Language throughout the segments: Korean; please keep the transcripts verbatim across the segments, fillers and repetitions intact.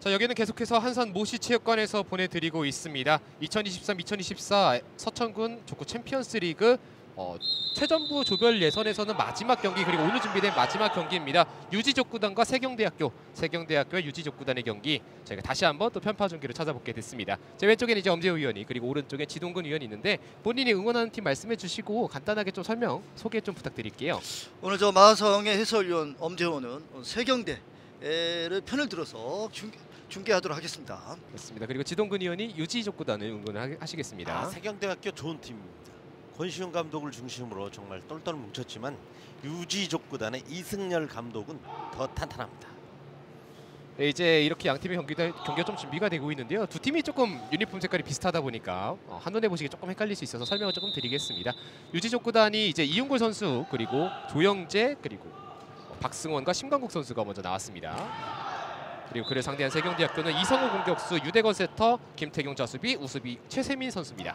자, 여기는 계속해서 한산 모시체육관에서 보내드리고 있습니다. 이천이십삼 이천이십사 서천군 족구 챔피언스 리그 어, 최전부 조별 예선에서는 마지막 경기, 그리고 오늘 준비된 마지막 경기입니다. 유지족구단과 세경대학교, 세경대학교의 유지족구단의 경기 저희가 다시 한번 또 편파 중계로 찾아보게 됐습니다. 제 왼쪽에는 이제 엄재호 위원이, 그리고 오른쪽에 지동근 위원이 있는데 본인이 응원하는 팀 말씀해 주시고 간단하게 좀 설명, 소개 좀 부탁드릴게요. 오늘 저 마성의 해설위원 엄재호는 세경대를 편을 들어서 중계, 중계하도록 하겠습니다. 그렇습니다. 그리고 지동근 위원이 유지족구단을 응원을 하시겠습니다. 아, 세경대학교 좋은 팀입니다. 권시훈 감독을 중심으로 정말 똘똘 뭉쳤지만 유지족구단의 이승열 감독은 더 탄탄합니다. 네, 이제 이렇게 양 팀의 경기가, 경기가 좀 준비가 되고 있는데요. 두 팀이 조금 유니폼 색깔이 비슷하다 보니까 어, 한눈에 보시기 조금 헷갈릴 수 있어서 설명을 조금 드리겠습니다. 유지족구단이 이제 이윤골 선수, 그리고 조영재, 그리고 박승원과 심광국 선수가 먼저 나왔습니다. 그리고 그를 상대한 세경대학교는 이성호 공격수, 유대건 세터, 김태경 좌수비, 우수비 최세민 선수입니다.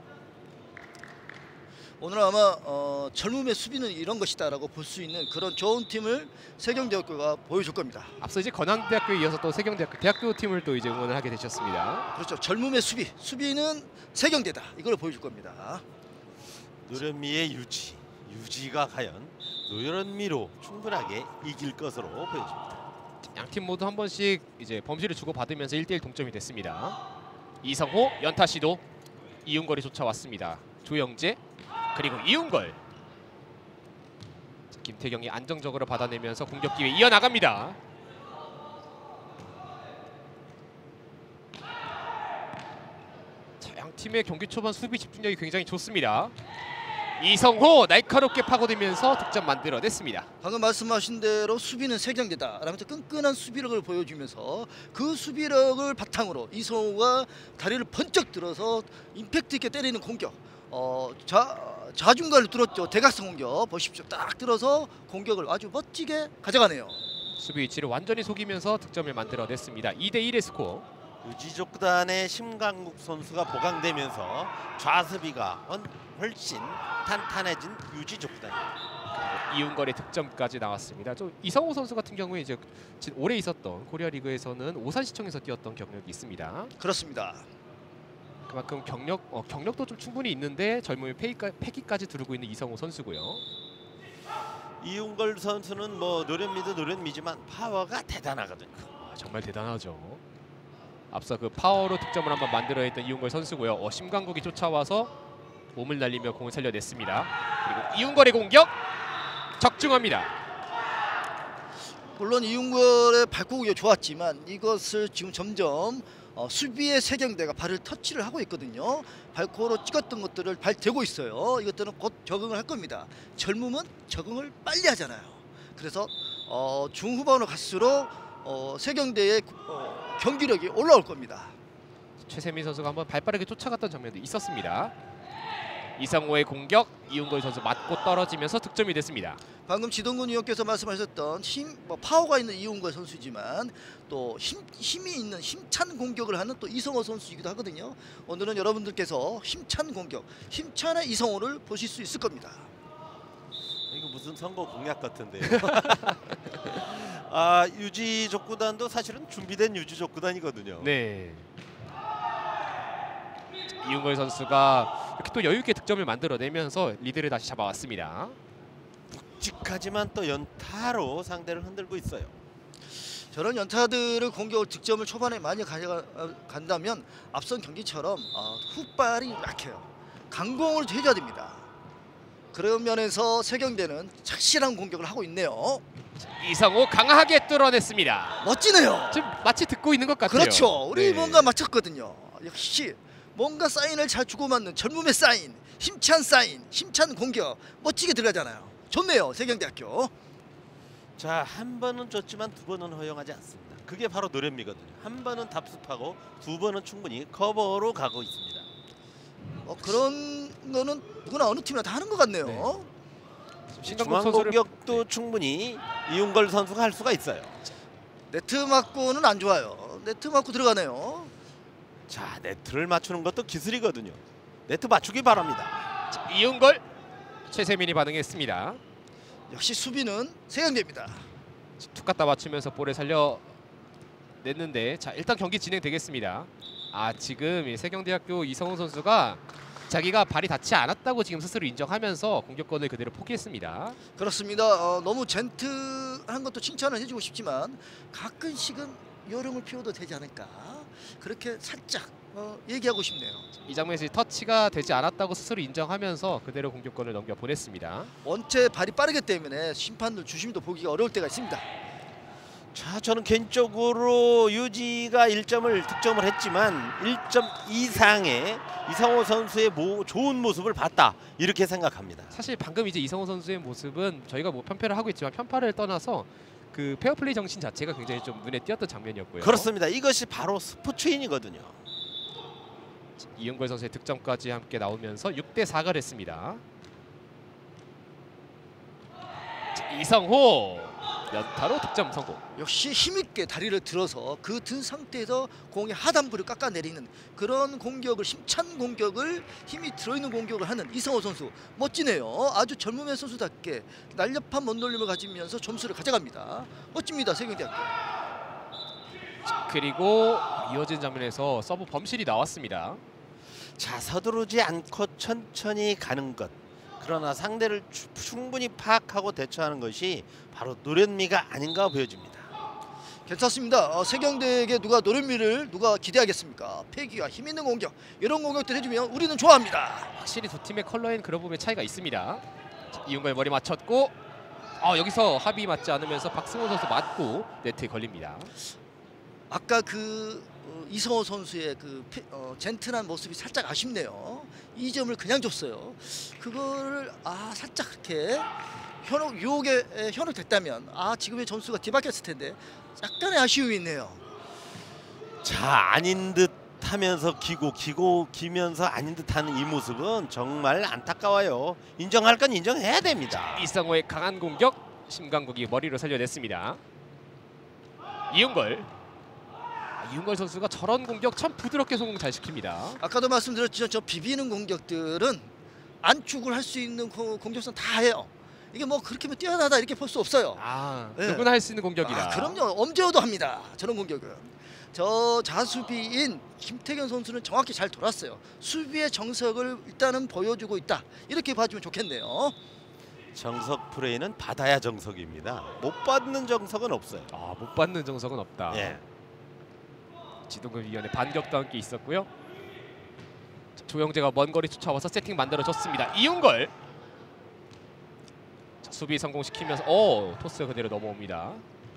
오늘 아마 어, 젊음의 수비는 이런 것이다라고 볼 수 있는 그런 좋은 팀을 세경대학교가 보여줄 겁니다. 앞서 이제 건양대학교에 이어서 또 세경대학교 대학교 팀을 또 이제 응원을 하게 되셨습니다. 그렇죠. 젊음의 수비, 수비는 세경대다. 이걸 보여줄 겁니다. 노련미의 유지, 유지가 과연 노련미로 충분하게 이길 것으로 보여집니다. 양 팀 모두 한 번씩 이제 범실을 주고 받으면서 일 대 일 동점이 됐습니다. 이성호 연타 시도, 이윤걸이 쫓아왔습니다. 조영재, 그리고 이윤걸. 자, 김태경이 안정적으로 받아내면서 공격 기회 이어나갑니다. 자, 양 팀의 경기 초반 수비 집중력이 굉장히 좋습니다. 이성호 날카롭게 파고들면서 득점 만들어냈습니다. 방금 말씀하신 대로 수비는 세경대다 라면서 끈끈한 수비력을 보여주면서 그 수비력을 바탕으로 이성호가 다리를 번쩍 들어서 임팩트 있게 때리는 공격, 어, 자, 좌중간을 뚫었죠. 대각선 공격 보십시오. 딱 들어서 공격을 아주 멋지게 가져가네요. 수비 위치를 완전히 속이면서 득점을 만들어냈습니다. 이 대 일의 스코어. 유지족구단의 심강국 선수가 보강되면서 좌수비가 훨씬 탄탄해진 유지족구단입니다. 이윤걸의 득점까지 나왔습니다. 저 이성호 선수 같은 경우에 이제 올해 있었던 코리아 리그에서는 오산시청에서 뛰었던 경력이 있습니다. 그렇습니다. 그만큼 경력 어, 경력도 좀 충분히 있는데 젊음의 패기까, 패기까지 두르고 있는 이성호 선수고요. 이윤걸 선수는 뭐 노련미도 노련미지만 파워가 대단하거든요. 아, 정말 대단하죠. 앞서 그 파워로 득점을 한번 만들어냈던 이윤걸 선수고요. 어, 심광국이 쫓아와서 몸을 날리며 공을 살려냈습니다. 그리고 이윤걸의 공격 적중합니다. 물론 이윤걸의 발구가 좋았지만 이것을 지금 점점 어, 수비의 세경대가 발을 터치를 하고 있거든요. 발코로 찍었던 것들을 발 대고 있어요. 이것들은 곧 적응을 할 겁니다. 젊음은 적응을 빨리 하잖아요. 그래서 어, 중후반으로 갈수록 어, 세경대의 어, 경기력이 올라올 겁니다. 최세민 선수가 한번 발빠르게 쫓아갔던 장면도 있었습니다. 이성호의 공격, 이윤걸 선수 맞고 떨어지면서 득점이 됐습니다. 방금 지동근 위원께서 말씀하셨던 힘, 뭐 파워가 있는 이윤걸 선수지만 또 힘, 힘이 있는 힘찬 공격을 하는 또 이성호 선수이기도 하거든요. 오늘은 여러분들께서 힘찬 공격, 힘찬의 이성호를 보실 수 있을 겁니다. 이거 무슨 선거 공약 같은데요. 아, 유지족구단도 사실은 준비된 유지족구단이거든요. 네. 이윤걸 선수가 이렇게 또 여유 있게 득점을 만들어내면서 리드를 다시 잡아왔습니다. 묵직하지만 또 연타로 상대를 흔들고 있어요. 저런 연타들을 공격을 득점을 초반에 많이 가져간다면 앞선 경기처럼 어, 훅발이 약해요. 강공을 해줘야 됩니다. 그런 면에서 세경대는 착실한 공격을 하고 있네요. 이성호 강하게 뚫어냈습니다. 멋지네요. 지금 마치 듣고 있는 것 같아요. 그렇죠. 우리 네. 뭔가 맞췄거든요. 역시 뭔가 사인을 잘 주고받는 젊음의 사인, 힘찬 사인, 힘찬 공격 멋지게 들어가잖아요. 좋네요, 세경대학교. 자, 한 번은 줬지만 두 번은 허용하지 않습니다. 그게 바로 노련미거든요. 한 번은 답습하고 두 번은 충분히 커버로 가고 있습니다. 어, 그런 거는 누구나 어느 팀이나 다 하는 것 같네요. 네. 중앙 공격도 충분히 이윤걸 선수가 할 수가 있어요. 네트 맞고는 안 좋아요. 네트 맞고 들어가네요. 자, 네트를 맞추는 것도 기술이거든요. 네트 맞추기 바랍니다. 자, 이윤걸, 최세민이 반응했습니다. 역시 수비는 세경대입니다. 툭 갖다 맞추면서 볼에 살려 냈는데 자 일단 경기 진행되겠습니다. 아 지금 이 세경대학교 이성훈 선수가 자기가 발이 닿지 않았다고 지금 스스로 인정하면서 공격권을 그대로 포기했습니다. 그렇습니다. 어, 너무 젠틀한 것도 칭찬을 해주고 싶지만 가끔씩은 요령을 피워도 되지 않을까 그렇게 살짝 어, 얘기하고 싶네요. 이 장면에서 터치가 되지 않았다고 스스로 인정하면서 그대로 공격권을 넘겨 보냈습니다. 원체 발이 빠르기 때문에 심판들 주심도 보기가 어려울 때가 있습니다. 자, 저는 개인적으로 유지가 일 점을 득점을 했지만 일 점 이상의 이성호 선수의 모, 좋은 모습을 봤다 이렇게 생각합니다. 사실 방금 이제 이성호 선수의 모습은 저희가 뭐 편파를 하고 있지만 편파를 떠나서 그 페어플레이 정신 자체가 굉장히 좀 눈에 띄었던 장면이었고요. 그렇습니다. 이것이 바로 스포츠인이거든요. 이은걸 선수의 득점까지 함께 나오면서 육 대 사가 됐습니다. 자, 이성호 연타로 득점 성공. 역시 힘있게 다리를 들어서 그 든 상태에서 공의 하단부를 깎아내리는 그런 공격을 힘찬 공격을 힘이 들어있는 공격을 하는 이성호 선수 멋지네요. 아주 젊음의 선수답게 날렵한 먼돌림을 가지면서 점수를 가져갑니다. 멋집니다. 세경대학교. 그리고 이어진 장면에서 서브 범실이 나왔습니다. 자, 서두르지 않고 천천히 가는 것. 그러나 상대를 추, 충분히 파악하고 대처하는 것이 바로 노련미가 아닌가 보여집니다. 괜찮습니다. 어, 세경대에게 누가 노련미를 누가 기대하겠습니까? 패기와 힘 있는 공격 이런 공격들 해주면 우리는 좋아합니다. 확실히 두 팀의 컬러엔 그런 부분의 차이가 있습니다. 자, 이은걸 머리 맞췄고 아, 여기서 합이 맞지 않으면서 박승호 선수 맞고 네트에 걸립니다. 아까 그 어, 이성호 선수의 그 페, 어, 젠틀한 모습이 살짝 아쉽네요. 이 점을 그냥 줬어요. 그거를 아 살짝 그렇게 현혹 유혹에 에, 현혹됐다면 아 지금의 점수가 뒤바뀌었을 텐데 약간의 아쉬움이 있네요. 자, 아닌 듯 하면서 기고 기고 기면서 아닌 듯 하는 이 모습은 정말 안타까워요. 인정할 건 인정해야 됩니다. 이성호의 강한 공격 심강국이 머리로 살려냈습니다. 이은걸 이은걸 선수가 저런 공격 참 부드럽게 성공 잘 시킵니다. 아까도 말씀드렸지만 저 비비는 공격들은 안축을 할 수 있는 고, 공격선 다 해요. 이게 뭐 그렇게 뭐 뛰어나다 이렇게 볼 수 없어요. 아, 네. 누구나 할 수 있는 공격이다. 아, 그럼요. 엄지호도 합니다. 저런 공격은. 저 자수비인 김태경 선수는 정확히 잘 돌았어요. 수비의 정석을 일단은 보여주고 있다. 이렇게 봐주면 좋겠네요. 정석 플레이는 받아야 정석입니다. 못 받는 정석은 없어요. 아, 못 받는 정석은 없다. 예. 지동근 위원의 반격도 함께 있었고요. 자, 조영재가 먼 거리 쫓아와서 세팅 만들어줬습니다. 이은걸 자, 수비 성공시키면서 오 토스 그대로 넘어옵니다.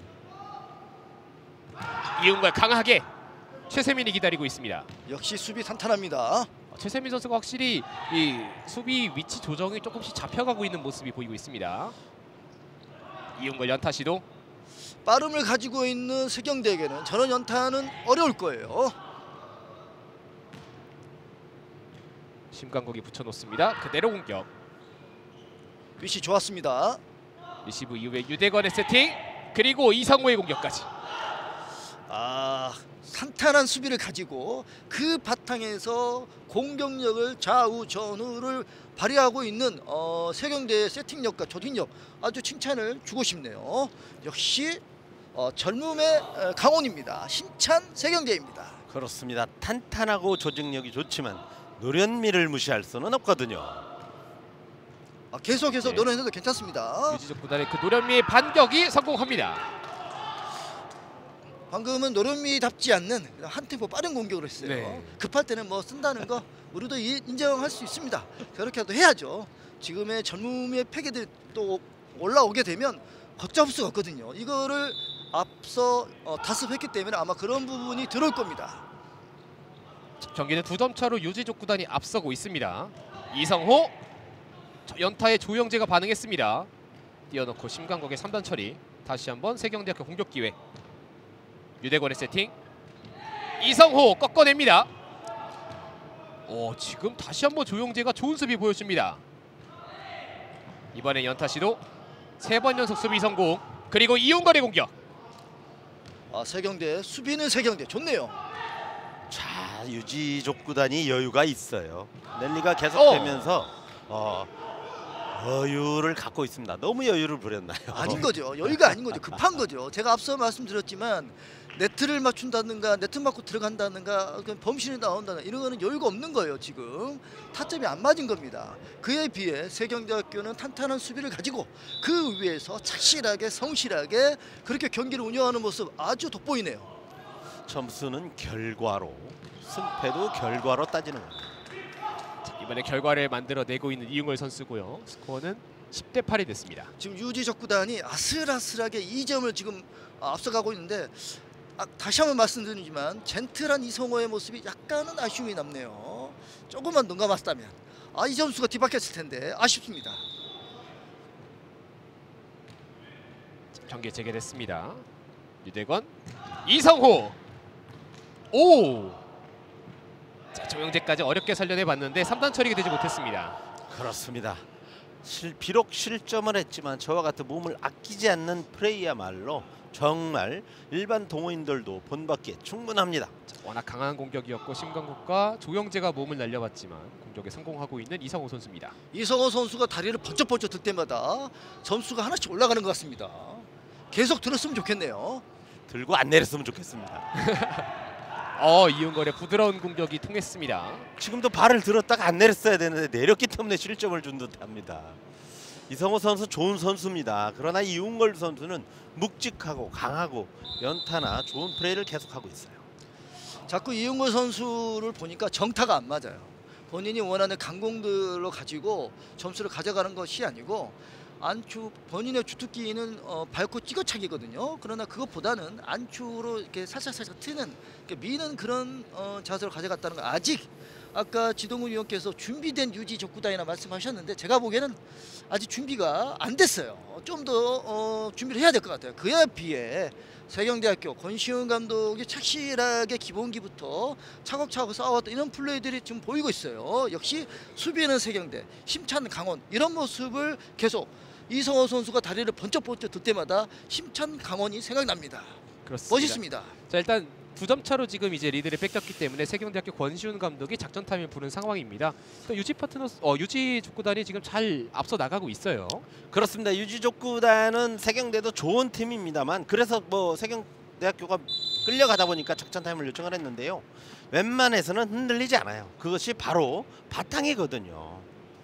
이은걸 강하게 최세민이 기다리고 있습니다. 역시 수비 탄탄합니다. 최세민 선수가 확실히 이 수비 위치 조정이 조금씩 잡혀가고 있는 모습이 보이고 있습니다. 이은걸 연타 시도. 빠름을 가지고 있는 세경대에게는 저런 연타는 어려울 거예요. 심강국이 붙여놓습니다. 그대로 공격. 위치 좋았습니다. 리시브 이후에 유대건의 세팅 그리고 이성호의 공격까지. 아 탄탄한 수비를 가지고 그 바탕에서 공격력을 좌우 전후를 발휘하고 있는 어, 세경대의 세팅력과 조직력 아주 칭찬을 주고 싶네요. 역시 어, 젊음의 어, 강원입니다. 힘찬 세경대입니다. 그렇습니다. 탄탄하고 조직력이 좋지만 노련미를 무시할 수는 없거든요. 아, 계속해서 네. 노련해도 괜찮습니다. 유지적 구단의 그 노련미의 반격이 성공합니다. 방금은 노련미답지 않는 한 템포 빠른 공격을 했어요. 네. 급할 때는 뭐 쓴다는 거 우리도 이- 인정할 수 있습니다. 그렇게라도 해야죠. 지금의 젊음의 패기들이 또 올라오게 되면 걷잡을 수가 없거든요. 이거를 앞서 어, 다습했기 때문에 아마 그런 부분이 들어올 겁니다. 경기는 두 점 차로 유지적 구단이 앞서고 있습니다. 이성호 저 연타에 조영재가 반응했습니다. 띄워놓고 심강국의 삼 단 처리. 다시 한번 세경대학교 공격 기회. 유대건의 세팅. 이성호 꺾어냅니다. 오, 지금 다시 한번 조영재가 좋은 수비 보여줍니다. 이번에 연타 시도. 세 번 연속 수비 성공. 그리고 이윤걸의 공격. 아, 세경대 수비는 세경대 좋네요. 자, 유지족 구단이 여유가 있어요. 랠리가 어. 계속되면서 어, 여유를 갖고 있습니다. 너무 여유를 부렸나요? 아닌 거죠. 여유가 아닌 거죠. 급한 거죠. 제가 앞서 말씀드렸지만 네트를 맞춘다든가 네트 맞고 들어간다든가 범실이 나온다든가 이런 거는 여유가 없는 거예요. 지금 타점이 안 맞은 겁니다. 그에 비해 세경대학교는 탄탄한 수비를 가지고 그 위에서 착실하게 성실하게 그렇게 경기를 운영하는 모습 아주 돋보이네요. 점수는 결과로, 승패도 결과로 따지는 겁니다. 자, 이번에 결과를 만들어내고 있는 이응월 선수고요. 스코어는 십 대 팔이 됐습니다. 지금 유지적구단이 아슬아슬하게 이 점을 지금 앞서가고 있는데 아, 다시 한번 말씀드리지만 젠틀한 이성호의 모습이 약간은 아쉬움이 남네요. 조금만 눈 감았다면 아, 이 점수가 뒤바뀌었을 텐데 아쉽습니다. 경기 재개됐습니다. 유대건, 이성호. 오! 자, 조영재까지 어렵게 살려내봤는데 삼 단 처리가 되지 못했습니다. 그렇습니다. 실, 비록 실점을 했지만 저와 같은 몸을 아끼지 않는 플레이야말로 정말 일반 동호인들도 본받기에 충분합니다. 자, 워낙 강한 공격이었고 심광국과 조영재가 몸을 날려봤지만 공격에 성공하고 있는 이성호 선수입니다. 이성호 선수가 다리를 번쩍번쩍 들 때마다 점수가 하나씩 올라가는 것 같습니다. 계속 들었으면 좋겠네요. 들고 안 내렸으면 좋겠습니다. 어, 이응걸의 부드러운 공격이 통했습니다. 지금도 발을 들었다가 안 내렸어야 되는데 내렸기 때문에 실점을 준 듯합니다. 이성호 선수 좋은 선수입니다. 그러나 이응걸 선수는 묵직하고 강하고 연타나 좋은 플레이를 계속하고 있어요. 자꾸 이응걸 선수를 보니까 정타가 안 맞아요. 본인이 원하는 강공들로 가지고 점수를 가져가는 것이 아니고 안추 본인의 주특기는 어, 밟고 찍어차기거든요. 그러나 그것보다는 안추로 이렇게 살살살살 트는 이렇게 미는 그런 어, 자세로 가져갔다는 거. 아직 아까 지동훈 위원께서 준비된 유지 적구단이나 말씀하셨는데 제가 보기에는 아직 준비가 안 됐어요. 좀 더 어, 준비를 해야 될 것 같아요. 그에 비해 세경대학교 권시훈 감독이 착실하게 기본기부터 차곡차곡 쌓아왔던 이런 플레이들이 지금 보이고 있어요. 역시 수비에는 세경대, 힘찬 강원 이런 모습을 계속 이성호 선수가 다리를 번쩍번쩍 들 때마다 힘찬 강원이 생각납니다. 그렇습니다. 멋있습니다. 자, 일단 두 점 차로 지금 이제 리드를 뺏겼기 때문에 세경대학교 권시훈 감독이 작전 타임을 부른 상황입니다. 또 유지 파트너 어, 유지 족구단이 지금 잘 앞서 나가고 있어요. 그렇습니다. 유지족구단은 세경대도 좋은 팀입니다만 그래서 뭐 세경대학교가 끌려가다 보니까 작전 타임을 요청을 했는데요. 웬만해서는 흔들리지 않아요. 그것이 바로 바탕이거든요.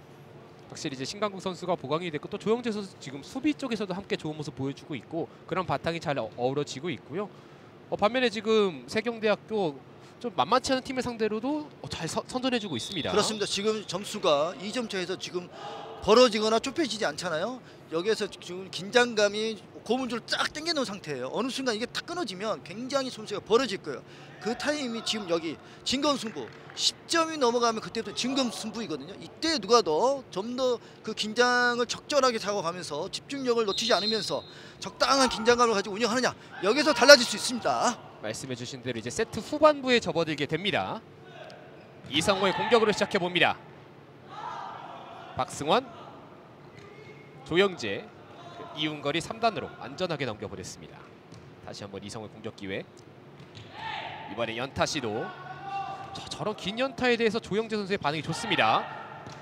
확실히 이제 신강국 선수가 보강이 됐고 또 조영재 선수 지금 수비 쪽에서도 함께 좋은 모습 보여주고 있고 그런 바탕이 잘 어- 어우러지고 있고요. 어, 반면에 지금 세경대학교 좀 만만치 않은 팀을 상대로도 어, 잘 서, 선전해주고 있습니다. 그렇습니다. 지금 점수가 이 점 차에서 지금 벌어지거나 좁혀지지 않잖아요. 여기에서 지금 긴장감이 고문줄을 쫙 당겨놓은 상태예요. 어느 순간 이게 탁 끊어지면 굉장히 점수가 벌어질 거예요. 그 타임이 지금 여기 진검승부 십 점이 넘어가면 그때부터 진검승부이거든요. 이때 누가 더 좀 더 그 긴장을 적절하게 잡아가면서 집중력을 놓치지 않으면서 적당한 긴장감을 가지고 운영하느냐 여기서 달라질 수 있습니다. 말씀해주신 대로 이제 세트 후반부에 접어들게 됩니다. 이성호의 공격으로 시작해 봅니다. 박승원, 조영재, 이웅걸이 삼 단으로 안전하게 넘겨버렸습니다. 다시 한번 이성호의 공격 기회. 이번에 연타 시도. 저, 저런 긴 연타에 대해서 조영재 선수의 반응이 좋습니다.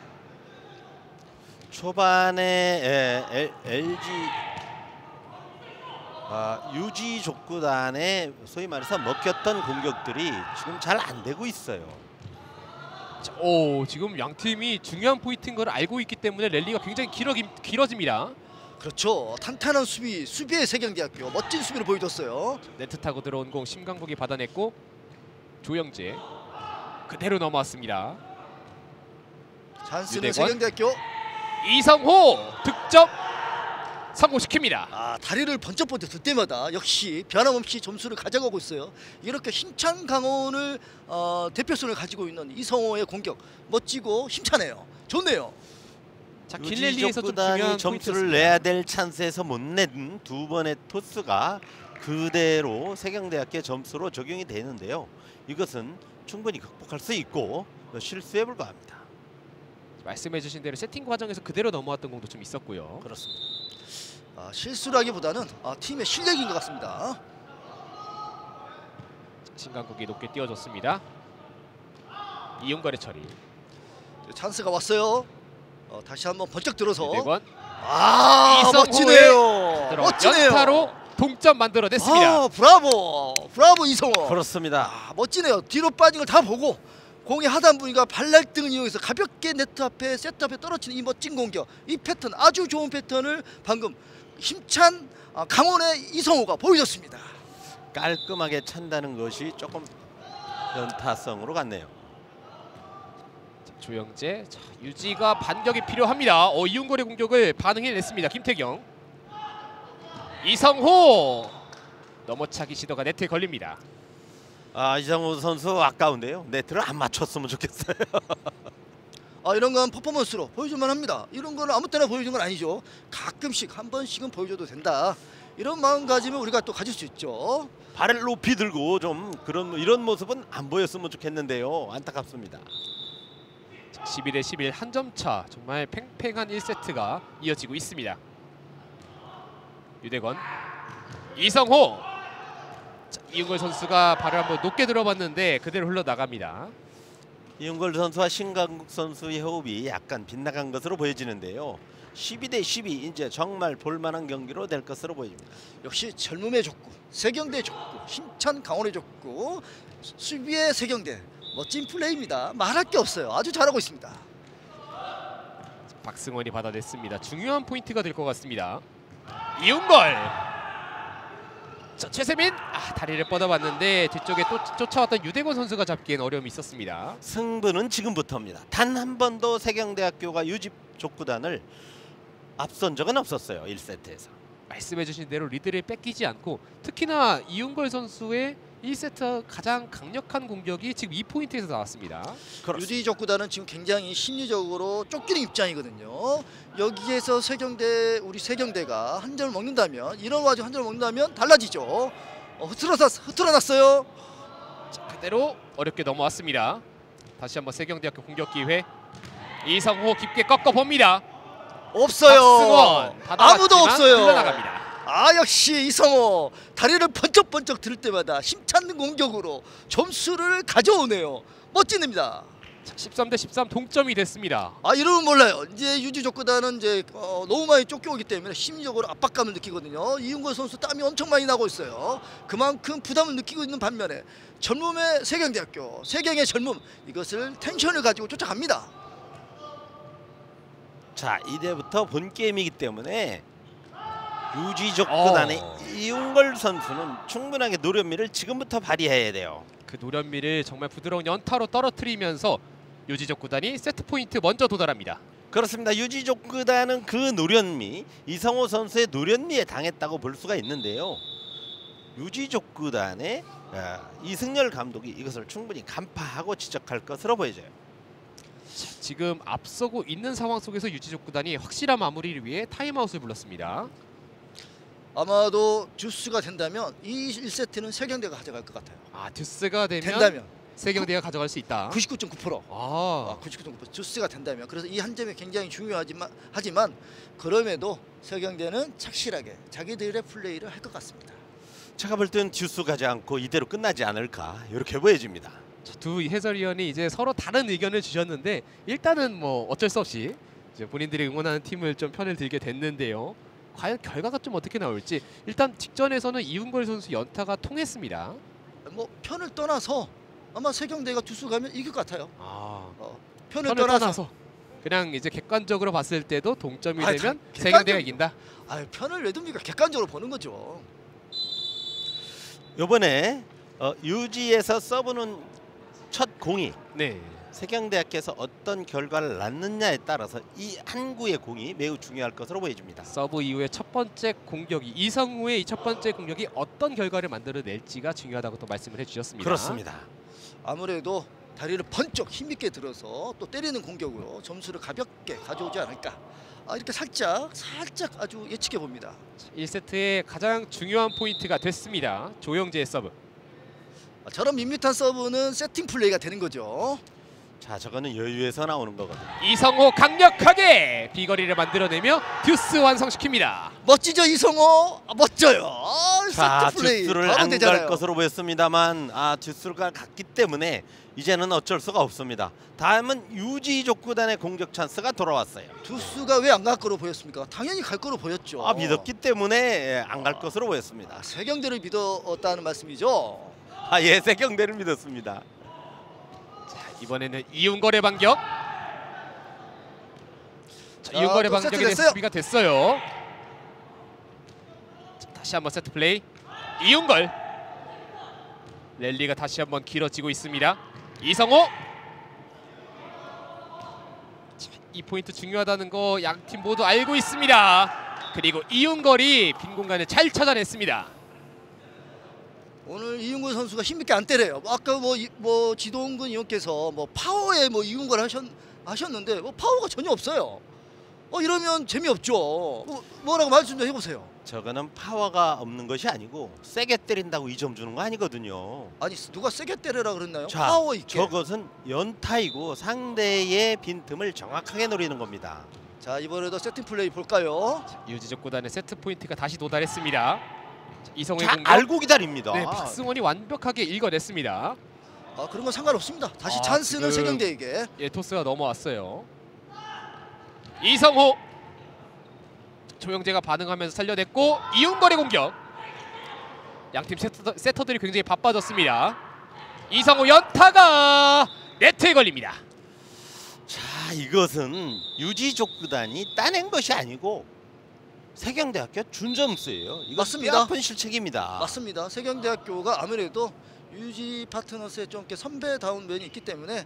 초반에 에, 엘, 엘지 아, 유지 족구단의 소위 말해서 먹혔던 공격들이 지금 잘 안 되고 있어요. 자, 오, 지금 양 팀이 중요한 포인트인 걸 알고 있기 때문에 랠리가 굉장히 길어, 길어집니다. 그렇죠. 탄탄한 수비, 수비의 세경대학교 멋진 수비를 보여줬어요. 네트 타고 들어온 공 심강국이 받아냈고 조영재 그대로 넘어왔습니다. 찬스는 유대권. 세경대학교. 이성호 득점 성공시킵니다. 아, 다리를 번쩍번쩍 들 때마다 역시 변함없이 점수를 가져가고 있어요. 이렇게 힘찬 강원을 어, 대표성을 가지고 있는 이성호의 공격 멋지고 힘차네요. 좋네요. 자, 긴 랠리에서 좀 중요한 유지족구단이 점수를 포인트였습니다. 내야 될 찬스에서 못 낸 두 번의 토스가 그대로 세경대학교의 점수로 적용이 되는데요. 이것은 충분히 극복할 수 있고 실수에 불과합니다. 말씀해주신 대로 세팅 과정에서 그대로 넘어왔던 공도 좀 있었고요. 그렇습니다. 아, 실수라기보다는 아, 팀의 실력인 것 같습니다. 신강국이 높게 띄워줬습니다. 이용걸의 처리. 찬스가 왔어요. 어, 다시 한번 번쩍 들어서 유대건 아 이성호의 멋지네요. 들어 멋지네요. 연타로 동점 만들어냈습니다. 아, 브라보, 브라보 이성호. 그렇습니다. 아, 멋지네요. 뒤로 빠진 걸 다 보고 공의 하단부위가 발날등을 이용해서 가볍게 네트 앞에 세트 앞에 떨어지는 이 멋진 공격, 이 패턴, 아주 좋은 패턴을 방금 힘찬 아, 강원의 이성호가 보여줬습니다. 깔끔하게 찬다는 것이 조금 연타성으로 갔네요. 자, 조영재, 자, 유지가 반격이 필요합니다. 어, 이윤걸의 공격을 반응해냈습니다. 김태경, 이성호 넘어차기 시도가 네트에 걸립니다. 아, 이성호 선수 아까운데요. 네트를 안 맞췄으면 좋겠어요. 아, 이런 건 퍼포먼스로 보여줄만 합니다. 이런 거는 아무 때나 보여주는 건 아니죠. 가끔씩 한 번씩은 보여줘도 된다. 이런 마음가짐을 우리가 또 가질 수 있죠. 발을 높이 들고 좀 그런 이런 모습은 안 보였으면 좋겠는데요. 안타깝습니다. 십이 대 십일 한 점 차, 정말 팽팽한 일 세트가 이어지고 있습니다. 유대건, 이성호. 자, 이윤걸 선수가 발을 한번 높게 들어봤는데 그대로 흘러나갑니다. 이윤걸 선수와 신강국 선수의 호흡이 약간 빗나간 것으로 보여지는데요. 십이 대 십이 이제 정말 볼만한 경기로 될 것으로 보입니다. 역시 젊음의 족구, 세경대 족구, 힘찬 강원의 족구, 수비의 세경대. 멋진 플레이입니다. 말할 게 없어요. 아주 잘하고 있습니다. 박승원이 받아냈습니다. 중요한 포인트가 될 것 같습니다. 이윤걸. 자, 최세민, 아, 다리를 뻗어봤는데 뒤쪽에 또 쫓아왔던 유대건 선수가 잡기엔 어려움이 있었습니다. 승부는 지금부터입니다. 단 한 번도 세경대학교가 유집 족구단을 앞선 적은 없었어요. 일 세트에서. 말씀해주신 대로 리드를 뺏기지 않고 특히나 이윤걸 선수의 일 세트 가장 강력한 공격이 지금 이 포인트에서 나왔습니다. 유디 족구단은 지금 굉장히 심리적으로 쫓기는 입장이거든요. 여기에서 세경대, 우리 세경대가 한 점을 먹는다면, 이런 와중 한 점을 먹는다면 달라지죠. 어, 흐트러났, 흐트러났어요. 자, 그대로 어렵게 넘어왔습니다. 다시 한번 세경대학교 공격 기회. 이성호 깊게 꺾어 봅니다. 없어요. 박승원 아무도 없어요. 흘러나갑니다. 아, 역시 이성호 다리를 번쩍번쩍 들 때마다 힘찬 공격으로 점수를 가져오네요. 멋집니다. 자, 십삼 대 십삼 동점이 됐습니다. 아, 이러면 몰라요. 이제 유지 족구단은 이제 어, 너무 많이 쫓겨오기 때문에 심리적으로 압박감을 느끼거든요. 이윤걸 선수 땀이 엄청 많이 나고 있어요. 그만큼 부담을 느끼고 있는 반면에 젊음의 세경대학교, 세경의 젊음, 이것을 텐션을 가지고 쫓아갑니다. 자, 이제부터 본 게임이기 때문에 유지 족구단의 어. 이윤걸 선수는 충분하게 노련미를 지금부터 발휘해야 돼요. 그 노련미를 정말 부드러운 연타로 떨어뜨리면서 유지적 구단이 세트 포인트 먼저 도달합니다. 그렇습니다. 유지 족구단은 그 노련미, 이성호 선수의 노련미에 당했다고 볼 수가 있는데요. 유지 족구단의 이승열 감독이 이것을 충분히 간파하고 지적할 것으로 보여져요. 자, 지금 앞서고 있는 상황 속에서 유지적 구단이 확실한 마무리를 위해 타임아웃을 불렀습니다. 아마도 듀스가 된다면 이 일 세트는 세경대가 가져갈 것 같아요. 아, 듀스가 되면 된다면 세경대가 가져갈 수 있다. 구십구 점 구 퍼센트. 아, 아, 구십구 점 구 퍼센트 듀스가 된다면, 그래서 이 한 점이 굉장히 중요하지만 하지만 그럼에도 세경대는 착실하게 자기들의 플레이를 할 것 같습니다. 제가 볼 땐 듀스 가지 않고 이대로 끝나지 않을까 이렇게 보여집니다. 자, 두 해설위원이 이제 서로 다른 의견을 주셨는데 일단은 뭐 어쩔 수 없이 이제 본인들이 응원하는 팀을 좀 편을 들게 됐는데요. 과연 결과가 좀 어떻게 나올지. 일단 직전에서는 이윤걸 선수 연타가 통했습니다. 뭐 편을 떠나서 아마 세경대가 듀스 가면 이길 것 같아요. 아, 어, 편을, 편을 떠나서, 떠나서 그냥 이제 객관적으로 봤을 때도 동점이 아이, 되면 객관적- 세경대가 이긴다. 아, 편을 왜 둡니까? 객관적으로 보는 거죠. 이번에 어, 유지에서 서브는 첫 공이 네. 세경대학교에서 어떤 결과를 낳느냐에 따라서 이 한 구의 공이 매우 중요할 것으로 보여집니다. 서브 이후에 첫 번째 공격이 이성우의 이 첫 번째 공격이 어떤 결과를 만들어낼지가 중요하다고 또 말씀을 해주셨습니다. 그렇습니다. 아무래도 다리를 번쩍 힘있게 들어서 또 때리는 공격으로 점수를 가볍게 가져오지 않을까. 아, 이렇게 살짝 살짝 아주 예측해 봅니다. 일 세트의 가장 중요한 포인트가 됐습니다. 조영재의 서브. 아, 저런 밋밋한 서브는 세팅 플레이가 되는 거죠. 자, 저거는 여유에서 나오는 거거든요. 이성호 강력하게 비거리를 만들어내며 듀스 완성시킵니다. 멋지죠 이성호? 아, 멋져요. 아, 자, 세트 플레이 듀스를 바로 안 갈 되잖아요. 것으로 보였습니다만 아, 듀스가 갔기 때문에 이제는 어쩔 수가 없습니다. 다음은 유지 족구단의 공격 찬스가 돌아왔어요. 듀스가 왜 안 갈 거로 보였습니까? 당연히 갈 거로 보였죠. 아, 믿었기 때문에 안 갈 것으로 보였습니다. 아, 세경대를 믿었다는 말씀이죠. 아, 예, 세경대를 믿었습니다. 이번에는 이윤걸의 반격. 자, 자, 이윤걸의 또 반격에 세트 대해서 됐어요. 수비가 됐어요. 자, 다시 한번 세트 플레이. 이윤걸. 랠리가 다시 한번 길어지고 있습니다. 이성호. 자, 이 포인트 중요하다는 거 양 팀 모두 알고 있습니다. 그리고 이윤걸이 빈 공간을 잘 찾아냈습니다. 오늘 이윤걸 선수가 힘있게 안 때려요. 뭐 아까 뭐, 이, 뭐 지동근 의원께서 뭐 파워에 뭐 이윤걸 하셨, 하셨는데 뭐 파워가 전혀 없어요. 어 이러면 재미없죠. 뭐, 뭐라고 말씀 좀 해보세요. 저거는 파워가 없는 것이 아니고 세게 때린다고 이 점 주는 거 아니거든요. 아니 누가 세게 때려라 그랬나요? 자, 파워 있게. 저것은 연타이고 상대의 빈틈을 정확하게 노리는 겁니다. 자 이번에도 세팅 플레이 볼까요? 유지족구단의 세트 포인트가 다시 도달했습니다. 자, 이성호의 자, 공격. 알고 기다립니다. 네, 박승원이 완벽하게 읽어냈습니다. 아 그런 건 상관없습니다. 다시 아, 찬스는 지금- 세경대에게. 예, 토스가 넘어왔어요. 이성호. 조영재가 반응하면서 살려냈고 이윤걸의 공격. 양팀 세터, 세터들이 굉장히 바빠졌습니다. 이성호 연타가 네트에 걸립니다. 자, 이것은 유지족구단이 따낸 것이 아니고 세경대학교 준점수예요. 이거 맞습니다. 뼈아픈 실책입니다. 맞습니다. 세경대학교가 아무래도 유지 파트너스의 좀 이렇게 선배다운 면이 있기 때문에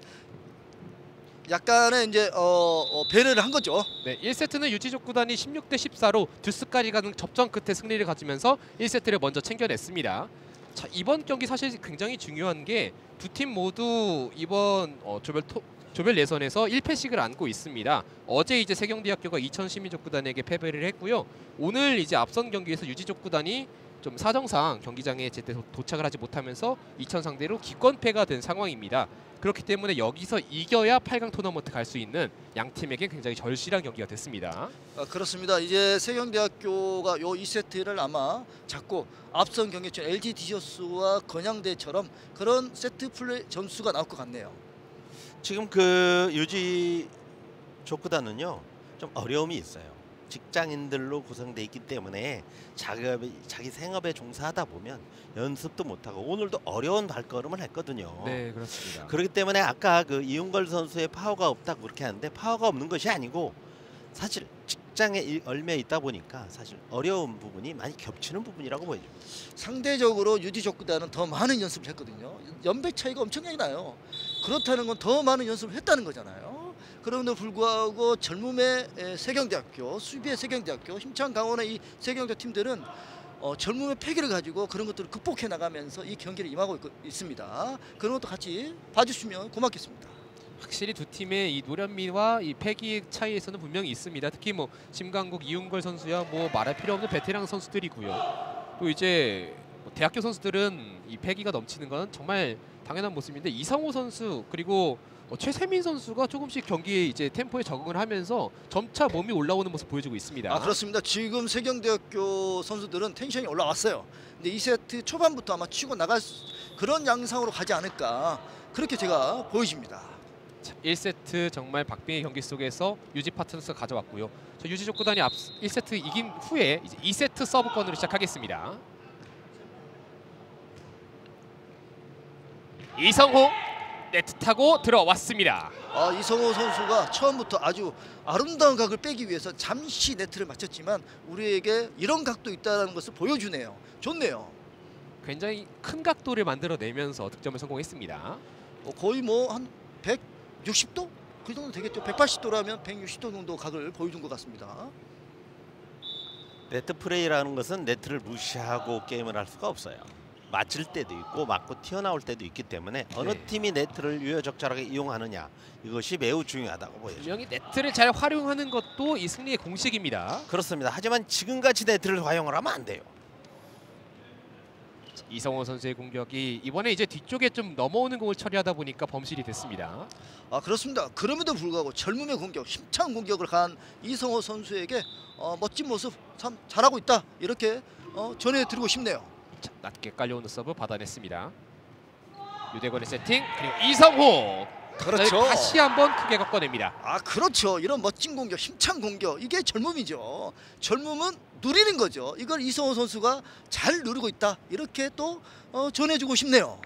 약간의 이제 어, 어, 배려를 한 거죠. 네, 일 세트는 유지족구단이 십육 대 십사로 듀스까지 가는 접전 끝에 승리를 가지면서 일 세트를 먼저 챙겨냈습니다. 자, 이번 경기 사실 굉장히 중요한 게 두 팀 모두 이번 어, 조별 토, 조별 예선에서 일 패씩을 안고 있습니다. 어제 이제 세경대학교가 이천 시민족구단에게 패배를 했고요. 오늘 이제 앞선 경기에서 유지족구단이 좀 사정상 경기장에 제때 도- 도착을 하지 못하면서 이천 상대로 기권패가 된 상황입니다. 그렇기 때문에 여기서 이겨야 팔 강 토너먼트 갈 수 있는 양 팀에게 굉장히 절실한 경기가 됐습니다. 아, 그렇습니다. 이제 세경대학교가 요 이 세트를 아마 잡고 앞선 경기였던 엘지 디저스와 건양대처럼 그런 세트 플레이 점수가 나올 것 같네요. 지금 그 유지 족구단은요 좀 어려움이 있어요. 직장인들로 구성돼 있기 때문에 자기, 자기 생업에 종사하다 보면 연습도 못하고 오늘도 어려운 발걸음을 했거든요. 네, 그렇습니다. 그렇기 때문에 아까 그 이윤걸 선수의 파워가 없다고 그렇게 하는데 파워가 없는 것이 아니고 사실 직장에 일- 얽매 있다 보니까 사실 어려운 부분이 많이 겹치는 부분이라고 보여집니다. 상대적으로 유지족구단은 더 많은 연습을 했거든요. 연배 차이가 엄청나게 나요. 그렇다는 건 더 많은 연습을 했다는 거잖아요. 그럼에도 불구하고 젊음의 에, 세경대학교, 수비의 세경대학교, 힘찬 강원의 이 세경대 팀들은 어, 젊음의 패기를 가지고 그런 것들을 극복해 나가면서 이 경기를 임하고 있, 있습니다. 그런 것도 같이 봐주시면 고맙겠습니다. 확실히 두 팀의 이 노련미와 이 패기 차이에서는 분명히 있습니다. 특히 뭐 심강국, 이윤걸 선수야 뭐 말할 필요 없는 베테랑 선수들이고요. 또 이제 뭐 대학교 선수들은 이 패기가 넘치는 건 정말 당연한 모습인데 이성호 선수 그리고 어, 최세민 선수가 조금씩 경기에 이제 템포에 적응을 하면서 점차 몸이 올라오는 모습 보여주고 있습니다. 아 그렇습니다. 지금 세경대학교 선수들은 텐션이 올라왔어요. 근데 이 세트 초반부터 아마 치고 나갈 수, 그런 양상으로 가지 않을까 그렇게 제가 보여집니다. 자, 일 세트 정말 박빙의 경기 속에서 유지 파트너스가 가져왔고요. 저 유지족구단이 앞 일 세트 이긴 후에 이제 이 세트 서브권으로 시작하겠습니다. 이성호 네트 타고 들어왔습니다. 아, 이성호 선수가 처음부터 아주 아름다운 각을 빼기 위해서 잠시 네트를 맞췄지만 우리에게 이런 각도 있다는 것을 보여주네요. 좋네요. 굉장히 큰 각도를 만들어내면서 득점을 성공했습니다. 어, 거의 뭐 한 백육십 도? 그 정도 되겠죠. 백팔십 도라면 백육십 도 정도 각을 보여준 것 같습니다. 네트 플레이라는 것은 네트를 무시하고 게임을 할 수가 없어요. 맞을 때도 있고 맞고 튀어나올 때도 있기 때문에 어느 네. 팀이 네트를 유효적절하게 이용하느냐 이것이 매우 중요하다고 보여요. 분명히 네트를 잘 활용하는 것도 이 승리의 공식입니다. 그렇습니다. 하지만 지금같이 네트를 활용을 하면 안 돼요. 이성호 선수의 공격이 이번에 이제 뒤쪽에 좀 넘어오는 공을 처리하다 보니까 범실이 됐습니다. 아 그렇습니다. 그럼에도 불구하고 젊음의 공격, 힘찬 공격을 한 이성호 선수에게 어, 멋진 모습 참 잘하고 있다 이렇게 어, 전해드리고 싶네요. 자, 낮게 깔려오는 서브 받아냈습니다. 유대권의 세팅 그리고 이성호 그렇죠. 다시 한번 크게 꺾어냅니다. 아 그렇죠. 이런 멋진 공격, 힘찬 공격 이게 젊음이죠. 젊음은 누리는 거죠. 이걸 이성호 선수가 잘 누리고 있다 이렇게 또 어, 전해주고 싶네요.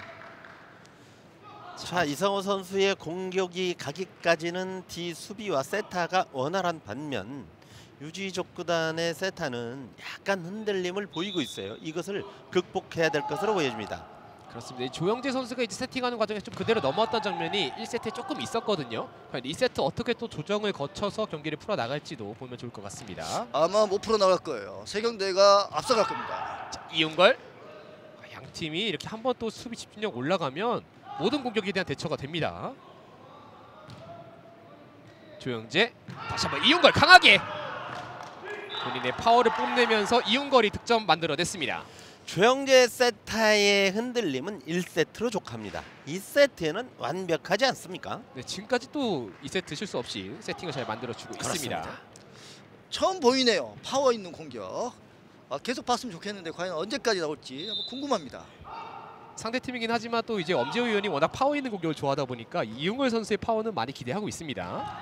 자, 이성호 선수의 공격이 가기까지는 뒤 수비와 세타가 원활한 반면 유지족구단의 세타는 약간 흔들림을 보이고 있어요. 이것을 극복해야 될 것으로 보여집니다. 그렇습니다. 이 조영재 선수가 이제 세팅하는 과정에서 좀 그대로 넘어왔던 장면이 일 세트에 조금 있었거든요. 과연 이 세트 어떻게 또 조정을 거쳐서 경기를 풀어 나갈지도 보면 좋을 것 같습니다. 아마 못 풀어 나갈 거예요. 세경대가 앞서갈 겁니다. 자, 이윤걸 양 팀이 이렇게 한번 또 수비 집중력 올라가면 모든 공격에 대한 대처가 됩니다. 조영재 다시 한번 이윤걸 강하게 본인의 파워를 뽐내면서 이윤걸이 득점 만들어냈습니다. 조영재 세타의 흔들림은 일 세트로 족합니다. 이 세트에는 완벽하지 않습니까? 네, 지금까지 또 이 세트 실수 없이 세팅을 잘 만들어주고 그렇습니다. 있습니다. 처음 보이네요. 파워 있는 공격. 아, 계속 봤으면 좋겠는데 과연 언제까지 나올지 한번 궁금합니다. 상대팀이긴 하지만 또 이제 엄지호 의원이 워낙 파워 있는 공격을 좋아하다 보니까 이윤걸 선수의 파워는 많이 기대하고 있습니다.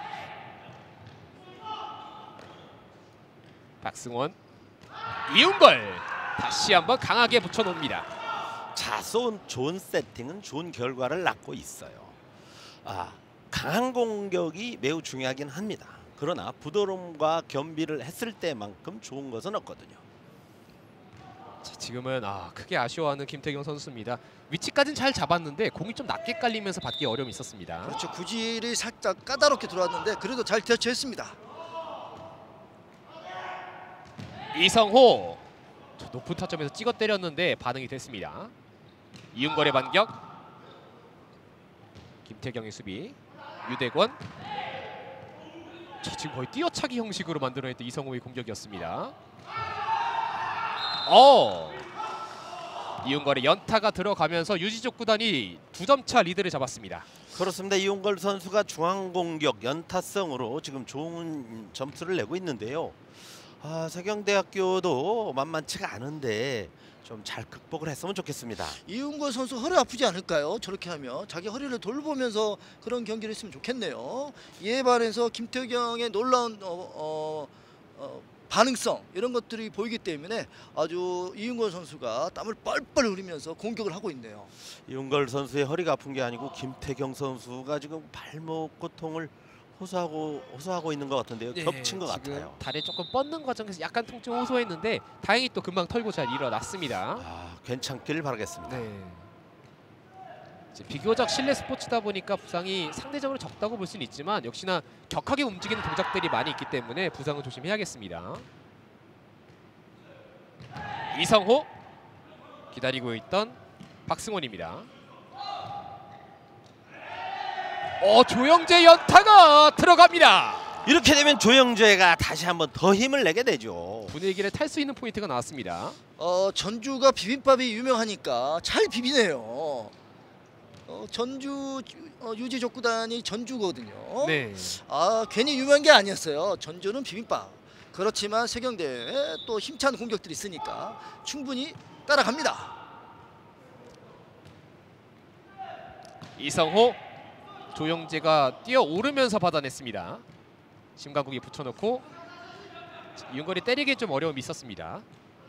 박승원, 이윤걸 다시 한번 강하게 붙여놓습니다. 자, 쏜 좋은 세팅은 좋은 결과를 낳고 있어요. 아, 강한 공격이 매우 중요하긴 합니다. 그러나 부드러움과 겸비를 했을 때만큼 좋은 것은 없거든요. 자, 지금은 아, 크게 아쉬워하는 김태경 선수입니다. 위치까지는 잘 잡았는데 공이 좀 낮게 깔리면서 받기 어려움이 있었습니다. 그렇죠. 구질이 살짝 까다롭게 들어왔는데 그래도 잘 대처했습니다. 이성호 높은 타점에서 찍어 때렸는데 반응이 됐습니다. 이윤걸의 반격. 김태경의 수비. 유대권. 자, 지금 거의 뛰어차기 형식으로 만들어냈던 이성호의 공격이었습니다. 어. 이윤걸의 연타가 들어가면서 유지족구단이 두 점 차 리드를 잡았습니다. 그렇습니다. 이윤걸 선수가 중앙 공격 연타성으로 지금 좋은 점수를 내고 있는데요. 아, 세경대학교도 만만치가 않은데 좀 잘 극복을 했으면 좋겠습니다. 이윤걸 선수 허리 아프지 않을까요? 저렇게 하면 자기 허리를 돌보면서 그런 경기를 했으면 좋겠네요. 이에 반해서 김태경의 놀라운 어, 어, 어, 반응성 이런 것들이 보이기 때문에 아주 이윤걸 선수가 땀을 뻘뻘 흘리면서 공격을 하고 있네요. 이윤걸 선수의 허리가 아픈 게 아니고 김태경 선수가 지금 발목 고통을 호소하고 호소하고 있는 것 같은데요. 네, 겹친 것 지금 같아요. 다리 조금 뻗는 과정에서 약간 통증 호소했는데 다행히 또 금방 털고 잘 일어났습니다. 아, 괜찮길 바라겠습니다. 네. 이제 비교적 실내 스포츠다 보니까 부상이 상대적으로 적다고 볼 수는 있지만 역시나 격하게 움직이는 동작들이 많이 있기 때문에 부상은 조심해야겠습니다. 이성호 기다리고 있던 박승원입니다. 어, 조영재 연타가 들어갑니다. 이렇게 되면 조영재가 다시 한번 더 힘을 내게 되죠. 분위기를 탈 수 있는 포인트가 나왔습니다. 어, 전주가 비빔밥이 유명하니까 잘 비비네요. 어, 전주 어, 유지족구단이 전주거든요. 네. 아 괜히 유명한 게 아니었어요. 전주는 비빔밥. 그렇지만 세경대에 또 힘찬 공격들이 있으니까 충분히 따라갑니다. 이성호 조영재가 뛰어오르면서 받아냈습니다. 심가국에 붙여놓고 이윤걸이 때리기 좀 어려움이 있었습니다.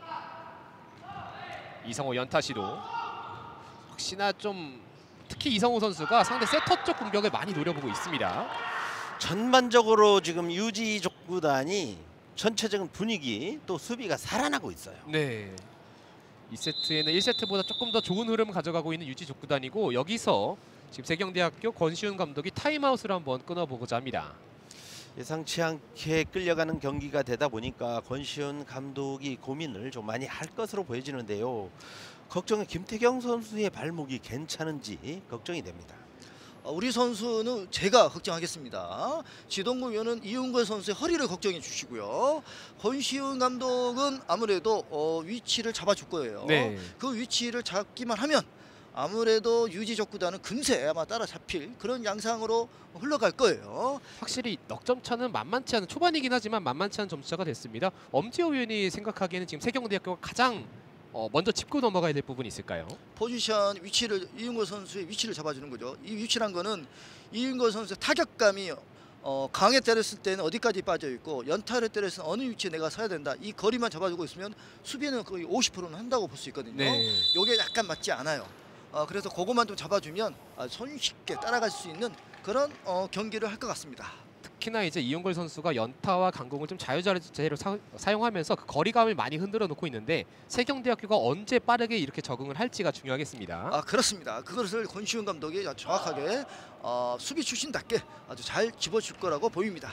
이성호 연타 시도. 혹시나 좀 특히 이성호 선수가 상대 세터 쪽 공격을 많이 노려보고 있습니다. 전반적으로 지금 유지족구단이 전체적인 분위기 또 수비가 살아나고 있어요. 네. 이 세트에는 일 세트보다 조금 더 좋은 흐름 가져가고 있는 유지족구단이고 여기서 지금 세경대학교 권시훈 감독이 타임아웃을 한번 끊어보고자 합니다. 예상치 않게 끌려가는 경기가 되다 보니까 권시훈 감독이 고민을 좀 많이 할 것으로 보여지는데요. 걱정은 김태경 선수의 발목이 괜찮은지 걱정이 됩니다. 어, 우리 선수는 제가 걱정하겠습니다. 지동구 위원은 이윤걸 선수의 허리를 걱정해 주시고요. 권시훈 감독은 아무래도 어, 위치를 잡아줄 거예요. 네. 그 위치를 잡기만 하면 아무래도 유지적구단은 금세 아마 따라잡힐 그런 양상으로 흘러갈 거예요. 확실히 넉점 차는 만만치 않은 초반이긴 하지만 만만치 않은 점수차가 됐습니다. 엄지호 위원이 생각하기에는 지금 세경대학교가 가장 어, 먼저 짚고 넘어가야 될 부분이 있을까요? 포지션 위치를 이윤걸 선수의 위치를 잡아주는 거죠. 이 위치란 거는 이윤걸 선수의 타격감이 어, 강에 때렸을 때는 어디까지 빠져 있고 연타를 때렸을 때 어느 위치에 내가 서야 된다. 이 거리만 잡아주고 있으면 수비는 거의 오십 퍼센트는 한다고 볼 수 있거든요. 네. 이게 약간 맞지 않아요. 어, 그래서 그것만 좀 잡아주면 아, 손쉽게 따라갈 수 있는 그런 어, 경기를 할 것 같습니다. 특히나 이제 이용걸 선수가 연타와 강공을 좀 자유자재로 사, 사용하면서 그 거리감을 많이 흔들어 놓고 있는데 세경대학교가 언제 빠르게 이렇게 적응을 할지가 중요하겠습니다. 아 그렇습니다. 그것을 권시훈 감독이 정확하게 어, 수비 출신답게 아주 잘 집어줄 거라고 보입니다.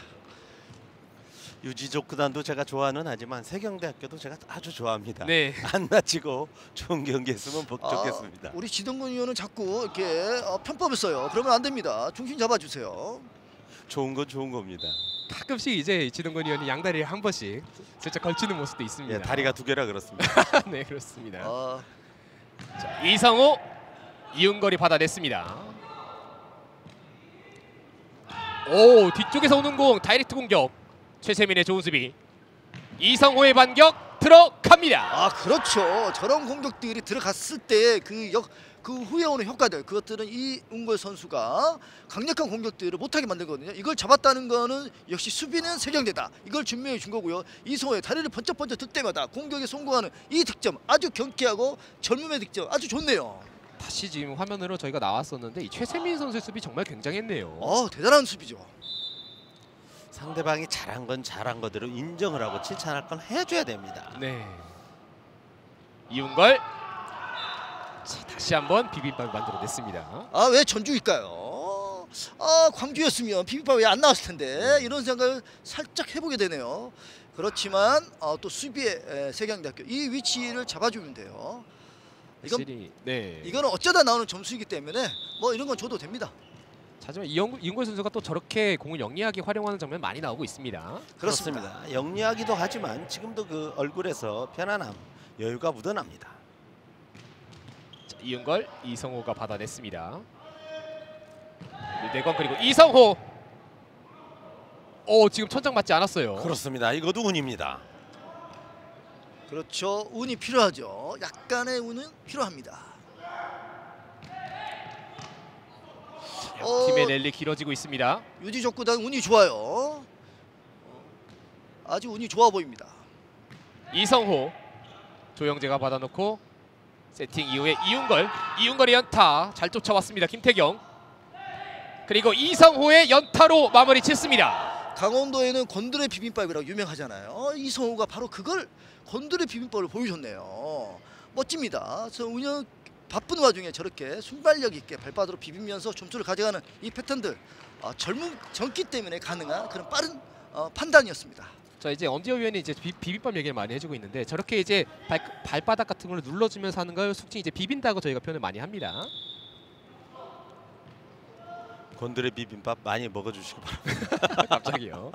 유지족 구단도 제가 좋아하는 하지만 세경대학교도 제가 아주 좋아합니다. 네. 안 다치고 좋은 경기 했으면 복 아, 좋겠습니다. 우리 지동근 의원은 자꾸 이렇게 어, 편법을 써요. 그러면 안 됩니다. 중심 잡아주세요. 좋은 건 좋은 겁니다. 가끔씩 이제 지동건 의원이 양다리를 한 번씩 살짝 걸치는 모습도 있습니다. 예, 다리가 두 개라 그렇습니다. 네, 그렇습니다. 어, 자, 이성호 이윤걸이 받아냈습니다. 오, 뒤쪽에서 오는 공 다이렉트 공격. 최세민의 좋은 수비. 이성호의 반격 들어갑니다. 아 그렇죠. 저런 공격들이 들어갔을 때 그 역 그 후에 오는 효과들 그것들은 이윤걸 선수가 강력한 공격들을 못하게 만들거든요. 이걸 잡았다는 거는 역시 수비는 세경대다. 이걸 증명해 준 거고요. 이성호의 다리를 번쩍번쩍 들 때마다 공격에 성공하는 이 득점 아주 경쾌하고 젊음의 득점 아주 좋네요. 다시 지금 화면으로 저희가 나왔었는데 이 최세민 선수의 수비 정말 굉장했네요. 어 대단한 수비죠. 상대방이 잘한 건 잘한 거대로 인정을 하고 칭찬할 건 해줘야 됩니다. 네. 이윤걸. 자, 다시 한번 비빔밥을 만들어냈습니다. 아 왜 전주일까요? 아 광주였으면 비빔밥 왜 안 나왔을 텐데 이런 생각을 살짝 해보게 되네요. 그렇지만 어, 또 수비의 에, 세경대학교 이 위치를 잡아주면 돼요. 이건 확실히 네. 이거는 어쩌다 나오는 점수이기 때문에 뭐 이런 건 줘도 됩니다. 하지만 이영, 이윤걸 선수가 또 저렇게 공을 영리하게 활용하는 장면 많이 나오고 있습니다. 그렇습니다. 그렇습니다. 영리하기도 하지만 지금도 그 얼굴에서 편안함, 여유가 묻어납니다. 자, 이윤걸, 이성호가 받아냈습니다. 류대건 그리고 이성호. 오, 지금 천장 맞지 않았어요. 그렇습니다. 이것도 운입니다. 그렇죠. 운이 필요하죠. 약간의 운은 필요합니다. 어, 팀의 랠리 길어지고 있습니다. 유지족구단 운이 좋아요. 어, 아주 운이 좋아 보입니다. 이성호. 조영재가 받아놓고 세팅 이후에 이윤걸. 이윤걸의 연타 잘 쫓아왔습니다. 김태경. 그리고 이성호의 연타로 마무리 짓습니다. 강원도에는 곤드레 비빔밥이라고 유명하잖아요. 이성호가 바로 그걸 곤드레 비빔밥을 보여줬네요. 멋집니다. 그래서 운영 바쁜 와중에 저렇게 순발력 있게 발바닥으로 비비면서 점수를 가져가는 이 패턴들 어, 젊은 젊기 때문에 가능한 그런 빠른 어, 판단이었습니다. 자, 이제 엄지호 위원이 이제 비, 비빔밥 얘기를 많이 해주고 있는데 저렇게 이제 발, 발바닥 같은 걸 눌러주면서 하는 걸 속칭 이제 비빈다고 저희가 표현을 많이 합니다. 곤드레 비빔밥 많이 먹어주시기 바랍니다. 갑자기요.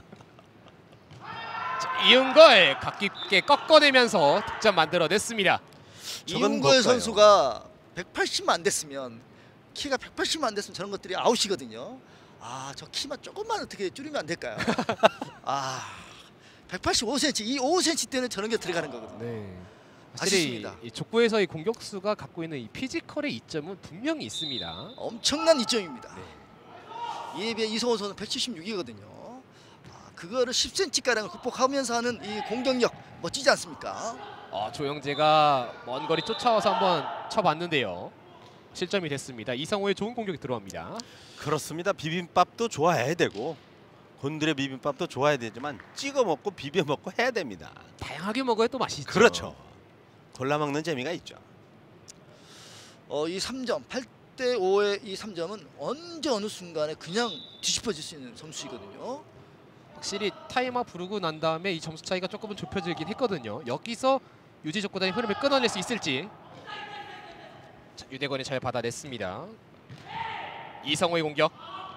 자, 이윤걸 각 깊게 꺾어내면서 득점 만들어냈습니다. 저건 이윤걸 뭘까요? 선수가 백팔십만 안 됐으면 키가 백팔십만 안 됐으면 저런 것들이 아웃이거든요. 아, 저 키만 조금만 어떻게 줄이면 안 될까요? 아, 백팔십오 센티미터 이 오 센티미터 때는 저런 게 들어가는 거거든요. 네. 사실 아쉽습니다. 이 족구에서의 공격수가 갖고 있는 이 피지컬의 이점은 분명히 있습니다. 엄청난 이점입니다. 네. 이에 비해 이성호 선수는 백칠십육이거든요. 아, 그거를 십 센티미터가량을 극복하면서 하는 이 공격력 멋지지 않습니까? 어, 조영재가 먼 거리 쫓아와서 한번 쳐봤는데요. 실점이 됐습니다. 이성호의 좋은 공격이 들어갑니다. 그렇습니다. 비빔밥도 좋아해야 되고 곤드레 비빔밥도 좋아해야 되지만 찍어 먹고 비벼 먹고 해야 됩니다. 다양하게 먹어야 또 맛이 있죠. 그렇죠. 골라 먹는 재미가 있죠. 어, 이 삼 점 팔 대 오의 이 삼 점은 언제 어느 순간에 그냥 뒤집어질 수 있는 점수이거든요. 확실히 타임아웃 부르고 난 다음에 이 점수 차이가 조금은 좁혀지긴 했거든요. 여기서 유지족구단이 흐름을 끊어낼 수 있을지. 자, 유대건이 잘 받아냈습니다. 이성호의 공격.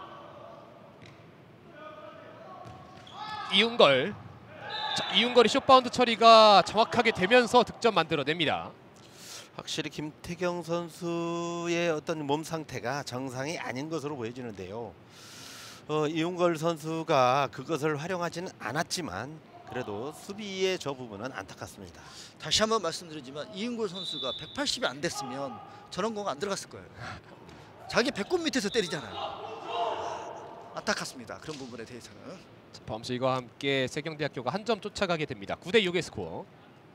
이윤걸. 자, 이윤걸이 숏바운드 처리가 정확하게 되면서 득점 만들어냅니다. 확실히 김태경 선수의 어떤 몸 상태가 정상이 아닌 것으로 보여지는데요. 어, 이윤걸 선수가 그것을 활용하지는 않았지만 그래도 수비의 저 부분은 안타깝습니다. 다시 한번 말씀드리지만 이윤걸 선수가 백팔십이 안 됐으면 저런 공은 안 들어갔을 거예요. 자기 배꼽 밑에서 때리잖아요. 안타깝습니다. 그런 부분에 대해서는. 자, 범실과 함께 세경대학교가 한 점 쫓아가게 됩니다. 구 대 육의 스코어.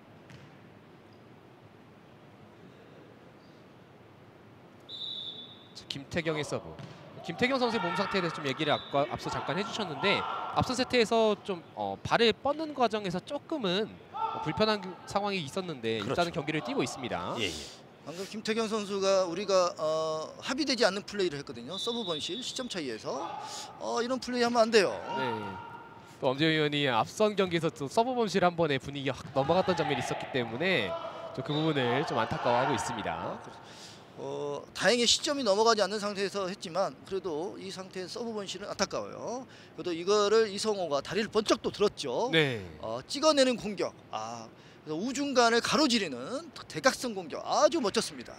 자, 김태경의 서브. 김태경 선수의 몸 상태에 대해서 좀 얘기를 아까, 앞서 잠깐 해주셨는데 앞선 세트에서 좀 어, 발을 뻗는 과정에서 조금은 어, 불편한 상황이 있었는데 그렇죠. 일단은 경기를 뛰고 있습니다. 예, 예. 방금 김태경 선수가 우리가 어, 합의되지 않는 플레이를 했거든요. 서브 번실 시점 차이에서 어, 이런 플레이 하면 안 돼요. 네. 또 엄지훈 의원이 앞선 경기에서 또 서브 범실 한 번에 분위기가 확 넘어갔던 장면이 있었기 때문에 좀 그 부분을 좀 안타까워하고 있습니다. 어, 다행히 시점이 넘어가지 않는 상태에서 했지만 그래도 이 상태의 서브 번실은 안타까워요. 그래도 이거를 이성호가 다리를 번쩍 또 들었죠. 네. 어, 찍어내는 공격. 아, 그래서 우중간을 가로지르는 대각선 공격 아주 멋졌습니다.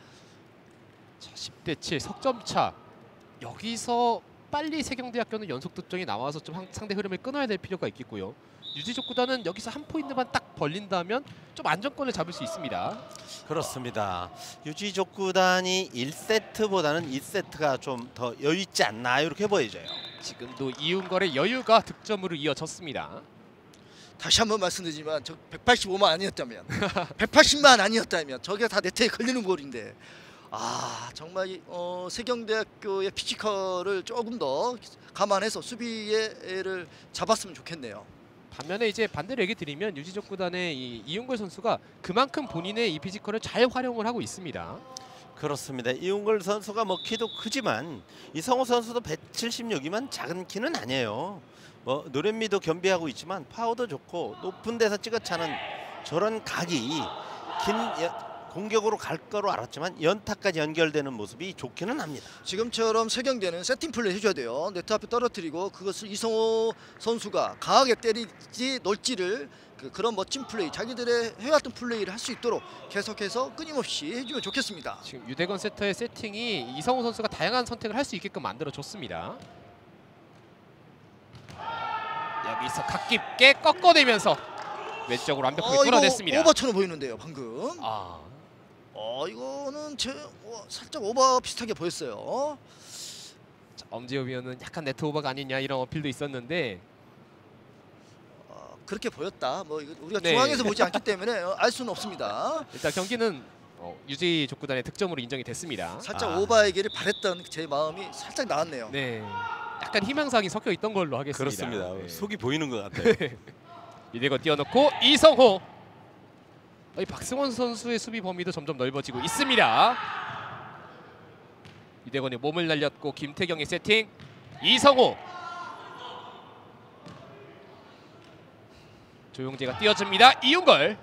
자, 십 대 칠 석점 차. 여기서 빨리 세경대학교는 연속 득점이 나와서 좀 한- 상대 흐름을 끊어야 될 필요가 있겠고요. 유지족구단은 여기서 한 포인트만 딱 벌린다면 좀 안정권을 잡을 수 있습니다. 그렇습니다. 유지족구단이 일 세트보다는 이 세트가 좀 더 여유 있지 않나 이렇게 보여져요. 지금도 이윤걸의 여유가 득점으로 이어졌습니다. 다시 한번 말씀드리지만 저 백팔십오만 아니었다면 백팔십만 아니었다면 저게 다 네트에 걸리는 골인데 아 정말 이, 어, 세경대학교의 피지컬을 조금 더 감안해서 수비를 잡았으면 좋겠네요. 반면에 이제 반대로 얘기 드리면 유지족구단의 이 이윤걸 선수가 그만큼 본인의 이 피지컬을 잘 활용을 하고 있습니다. 그렇습니다. 이윤걸 선수가 뭐 키도 크지만 이성호 선수도 백칠십육이면 작은 키는 아니에요. 뭐 노련미도 겸비하고 있지만 파워도 좋고 높은 데서 찍어차는 저런 각이 긴 여, 공격으로 갈 거로 알았지만 연타까지 연결되는 모습이 좋기는 합니다. 지금처럼 세경대는 세팅 플레이 해줘야 돼요. 네트 앞에 떨어뜨리고 그것을 이성호 선수가 강하게 때리지 놀지를 그, 그런 멋진 플레이 자기들의 해왔던 플레이를 할 수 있도록 계속해서 끊임없이 해주면 좋겠습니다. 지금 유대건 세터의 세팅이 이성호 선수가 다양한 선택을 할 수 있게끔 만들어줬습니다. 여기서 각 깊게 꺾어내면서 왼쪽으로 완벽하게 어, 뚫어냈습니다. 이거 오버처럼 보이는데요 방금. 아, 어 이거는 제 어, 살짝 오버 비슷하게 보였어요. 자, 엄지호 위원은 약간 네트 오버가 아니냐 이런 어필도 있었는데 어, 그렇게 보였다. 뭐 이거 우리가 네. 중앙에서 보지 않기 때문에 어, 알 수는 없습니다. 일단 경기는 어, 유지 족구단의 득점으로 인정이 됐습니다. 살짝 아. 오버에게를 바랬던 제 마음이 살짝 나왔네요. 네, 약간 희망사항이 섞여 있던 걸로 하겠습니다. 그렇습니다. 네. 속이 보이는 것 같아요. 이대거 띄워놓고 이성호. 어, 이 박승원 선수의 수비 범위도 점점 넓어지고 있습니다. 이대건이 몸을 날렸고 김태경의 세팅. 이성호. 조용재가 띄워줍니다. 이윤걸.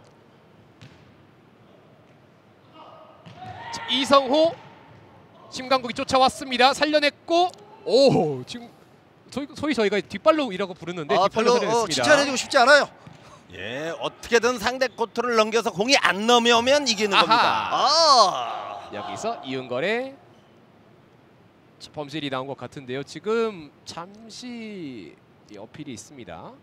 자, 이성호. 심강국이 쫓아왔습니다. 살려냈고 오 지금 소위, 소위 저희가 뒷발로 이라고 부르는데 아, 뒷발로 별로 어, 살려냈습니다. 칭찬해주고 싶지 않아요. 예, 어떻게든 상대 코트를 넘겨서 공이 안 넘어오면 이기는 아하. 겁니다. 아, 여기서 이윤걸의 범실이 나온 것 같은데요. 지금 잠시 이 어필이 있습니다.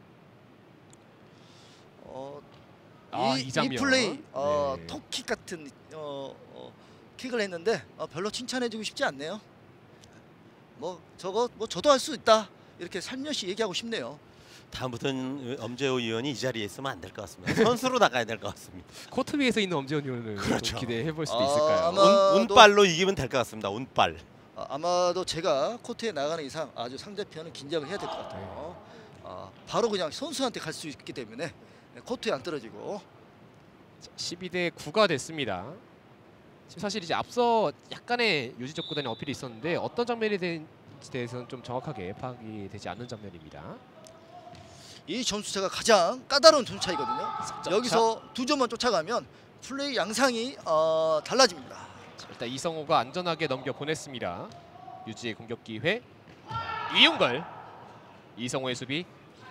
어, 아, 이, 이 이 장면. 플레이 어, 네. 톱킥 같은 어, 어, 킥을 했는데 어, 별로 칭찬해주고 싶지 않네요. 뭐 저거 뭐 저도 할 수 있다 이렇게 살며시 얘기하고 싶네요. 다음부터는 엄재호 의원이 이 자리에 있으면 안 될 것 같습니다. 선수로 나가야 될 것 같습니다. 코트 위에서 있는 엄지원 의원을 그렇죠. 좀 기대해 볼 수도 아, 있을까요? 아마- 운, 운빨로 이기면 될 것 같습니다. 운빨. 아, 아마도 제가 코트에 나가는 이상 아주 상대편은 긴장을 해야 될 것 같아요. 아, 바로 그냥 선수한테 갈 수 있기 때문에 코트에 안 떨어지고. 십이 대 구가 됐습니다. 지금 사실 이제 앞서 약간의 유지적 구단의 어필이 있었는데 어떤 장면에 대해서는 좀 정확하게 파악이 되지 않는 장면입니다. 이 점수차가 가장 까다로운 점수차이거든요. 점 여기서 두 점만 쫓아가면 플레이 양상이 어, 달라집니다. 자, 일단 이성호가 안전하게 넘겨 보냈습니다. 유지의 공격 기회. 이윤걸, 이성호의 수비.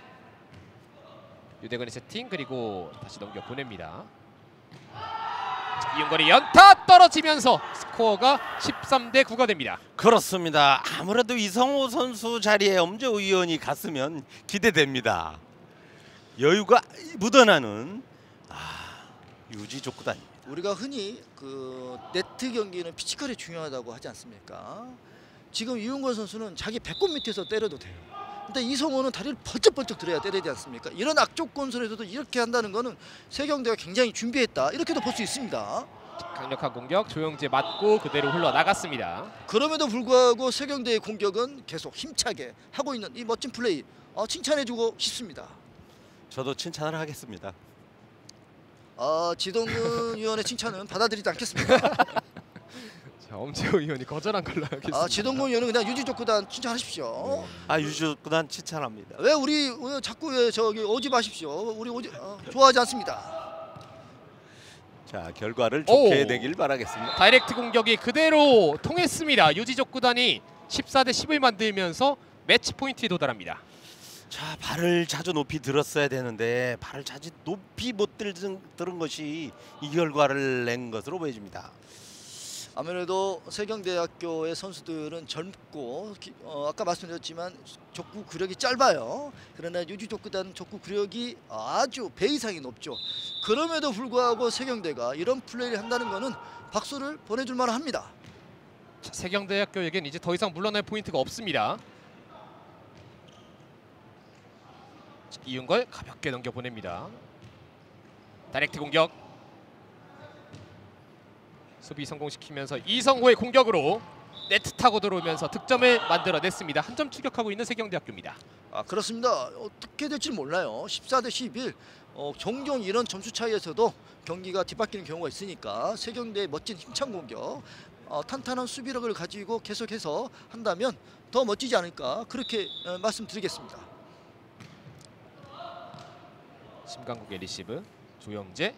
유대근의 세팅 그리고 다시 넘겨 보냅니다. 자, 이윤걸이 연타 떨어지면서 스코어가 십삼 대 구가 됩니다. 그렇습니다. 아무래도 이성호 선수 자리에 엄지호 의원이 갔으면 기대됩니다. 여유가 묻어나는 아, 유지 족구단입니다. 우리가 흔히 그 네트 경기는 피지컬이 중요하다고 하지 않습니까? 지금 이윤걸 선수는 자기 배꼽 밑에서 때려도 돼요. 근데 이성호는 다리를 번쩍번쩍 들어야 때려야 되지 않습니까? 이런 악조건에서도 이렇게 한다는 거는 세경대가 굉장히 준비했다. 이렇게도 볼 수 있습니다. 강력한 공격, 조영재 맞고 그대로 흘러나갔습니다. 그럼에도 불구하고 세경대의 공격은 계속 힘차게 하고 있는 이 멋진 플레이 어, 칭찬해주고 싶습니다. 저도 칭찬을 하겠습니다. 어, 지동근 위원의 칭찬은 받아들이지 않겠습니다. 자, 엄지호 의원이 거절한 걸로 알겠습니다. 아, 지동근 위원은 그냥 유지족구단 칭찬하십시오. 아, 유지 족구단 칭찬합니다. 왜 우리 왜 자꾸 왜 저기 오지 마십시오. 우리 오지 어, 좋아하지 않습니다. 자, 결과를 좋게 오. 되길 바라겠습니다. 다이렉트 공격이 그대로 통했습니다. 유지족구단이 십사 대 십을 만들면서 매치 포인트에 도달합니다. 자, 발을 자주 높이 들었어야 되는데 발을 자주 높이 못 들은, 들은 것이 이 결과를 낸 것으로 보여집니다. 아무래도 세경대학교의 선수들은 젊고 기, 어, 아까 말씀드렸지만 족구 구력이 짧아요. 그러나 유지족구단 족구 구력이 아주 배 이상이 높죠. 그럼에도 불구하고 세경대가 이런 플레이를 한다는 것은 박수를 보내줄 만합니다. 자, 세경대학교에겐 이제 더 이상 물러날 포인트가 없습니다. 자, 이윤걸 가볍게 넘겨보냅니다. 다이렉트 공격. 수비 성공시키면서 이성호의 공격으로 네트 타고 들어오면서 득점을 만들어냈습니다. 한 점 추격하고 있는 세경대학교입니다. 아, 그렇습니다. 어떻게 될지 몰라요. 십사 대 십일. 어, 종종 이런 점수 차이에서도 경기가 뒤바뀌는 경우가 있으니까 세경대의 멋진 힘찬 공격, 어, 탄탄한 수비력을 가지고 계속해서 한다면 더 멋지지 않을까 그렇게 어, 말씀드리겠습니다. 심강국의 리시브, 조영재,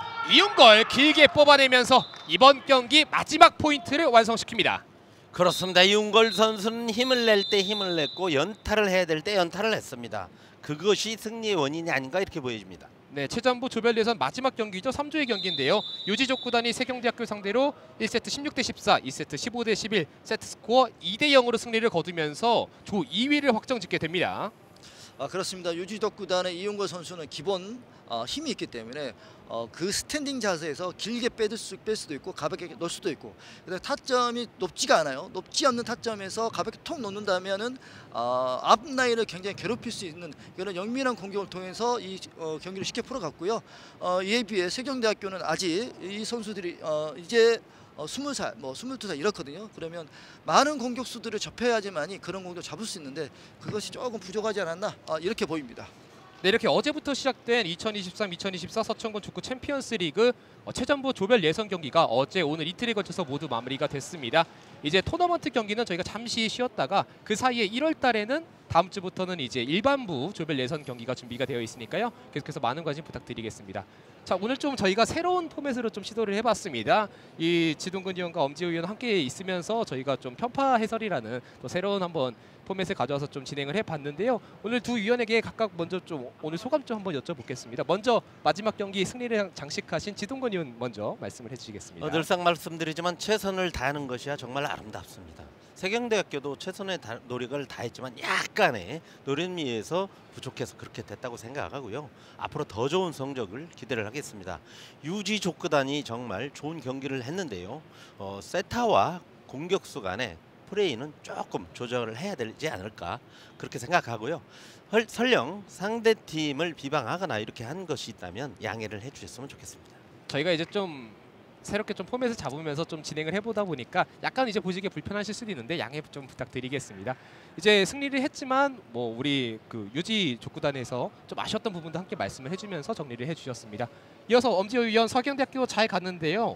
이윤걸 길게 뽑아내면서 이번 경기 마지막 포인트를 완성시킵니다. 그렇습니다. 이윤걸 선수는 힘을 낼 때 힘을 냈고 연타를 해야 될 때 연타를 했습니다. 그것이 승리의 원인이 아닌가 이렇게 보여집니다. 네, 최전부 조별 예선 마지막 경기죠. 삼 조의 경기인데요. 유지족구단이 세경대학교 상대로 일 세트 십육 대 십사, 이 세트 십오 대 십일, 세트 스코어 이 대 영으로 승리를 거두면서 조 이 위를 확정짓게 됩니다. 아, 그렇습니다. 유지덕구단의 이윤걸 선수는 기본 어, 힘이 있기 때문에 어, 그 스탠딩 자세에서 길게 빼들 수, 뺄 수도 있고 가볍게 넣을 수도 있고, 근데 타점이 높지가 않아요. 높지 않는 타점에서 가볍게 톡 넣는다면은 어, 앞 라인을 굉장히 괴롭힐 수 있는 이런 영민한 공격을 통해서 이 어, 경기를 쉽게 풀어갔고요. 어, 이에 비해 세경대학교는 아직 이 선수들이 어, 이제 어, 스무 살, 뭐 스물두 살 이렇거든요. 그러면 많은 공격수들을 접해야지만이 그런 공격 잡을 수 있는데 그것이 조금 부족하지 않았나 아, 이렇게 보입니다. 네, 이렇게 어제부터 시작된 이천이십삼 이천이십사 서천군 축구 챔피언스 리그 어, 최전부 조별 예선 경기가 어제 오늘 이틀에 걸쳐서 모두 마무리가 됐습니다. 이제 토너먼트 경기는 저희가 잠시 쉬었다가 그 사이에 일월 달에는 다음 주부터는 이제 일반부 조별 예선 경기가 준비가 되어 있으니까요. 계속해서 많은 관심 부탁드리겠습니다. 자, 오늘 좀 저희가 새로운 포맷으로 좀 시도를 해봤습니다. 이 지동근 의원과 엄지호 의원 함께 있으면서 저희가 좀 편파 해설이라는 또 새로운 한번 포맷을 가져와서 좀 진행을 해봤는데요. 오늘 두 위원에게 각각 먼저 좀 오늘 소감 좀 한번 여쭤보겠습니다. 먼저 마지막 경기 승리를 장식하신 지동근 의원 먼저 말씀을 해주시겠습니다. 어, 늘상 말씀드리지만 최선을 다하는 것이야 정말 아름답습니다. 세경대학교도 최선의 다, 노력을 다했지만 약간의 노련미에서 부족해서 그렇게 됐다고 생각하고요. 앞으로 더 좋은 성적을 기대를 하겠습니다. 유지 족구단이 정말 좋은 경기를 했는데요. 어, 세타와 공격수 간의 플레이는 조금 조정을 해야 되지 않을까 그렇게 생각하고요. 헐, 설령 상대팀을 비방하거나 이렇게 한 것이 있다면 양해를 해주셨으면 좋겠습니다. 저희가 이제 좀 새롭게 좀 포맷을 잡으면서 좀 진행을 해보다 보니까 약간 이제 보시기에 불편하실 수도 있는데 양해 좀 부탁드리겠습니다. 이제 승리를 했지만 뭐 우리 그 유지 족구단에서 좀 아쉬웠던 부분도 함께 말씀을 해주면서 정리를 해주셨습니다. 이어서 엄지호 위원 서경대학교 잘 갔는데요.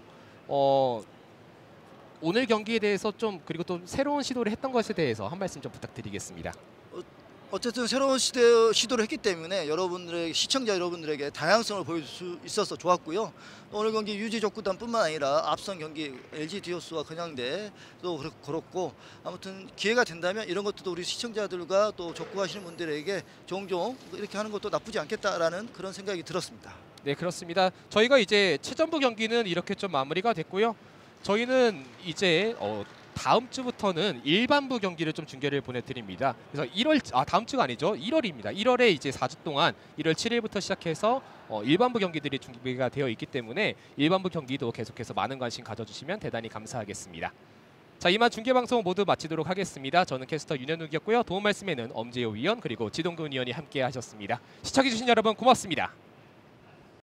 어, 오늘 경기에 대해서 좀 그리고 또 새로운 시도를 했던 것에 대해서 한 말씀 좀 부탁드리겠습니다. 어쨌든 새로운 시대 시도를 했기 때문에 여러분들에게 시청자 여러분들에게 다양성을 보여줄 수 있어서 좋았고요. 오늘 경기 유지 족구단뿐만 아니라 앞선 경기 엘지 디오스와 건양대도 그렇고 아무튼 기회가 된다면 이런 것도 우리 시청자들과 또 족구하시는 분들에게 종종 이렇게 하는 것도 나쁘지 않겠다라는 그런 생각이 들었습니다. 네, 그렇습니다. 저희가 이제 최전부 경기는 이렇게 좀 마무리가 됐고요. 저희는 이제 어, 다음 주부터는 일반부 경기를 좀 중계를 보내드립니다. 그래서 일월 아 다음 주가 아니죠. 일월입니다. 일월에 이제 사 주 동안 일월 칠 일부터 시작해서 어, 일반부 경기들이 준비가 되어 있기 때문에 일반부 경기도 계속해서 많은 관심 가져주시면 대단히 감사하겠습니다. 자, 이만 중계 방송 모두 마치도록 하겠습니다. 저는 캐스터 윤현욱이었고요. 도움 말씀에는 엄재호 위원 그리고 지동근 위원이 함께 하셨습니다. 시청해주신 여러분 고맙습니다.